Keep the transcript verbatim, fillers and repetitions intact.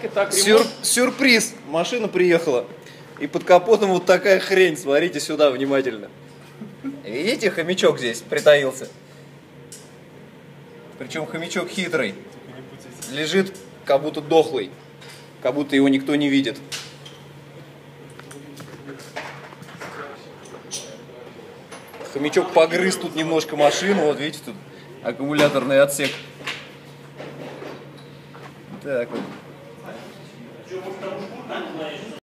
так и так. Сюр... Сюрприз! Машина приехала. И под капотом вот такая хрень. Смотрите сюда внимательно. Видите, хомячок здесь притаился. Причем хомячок хитрый. Лежит как будто дохлый. Как будто его никто не видит. Хомячок погрыз тут немножко машину. Вот видите, тут аккумуляторный отсек. Так вот.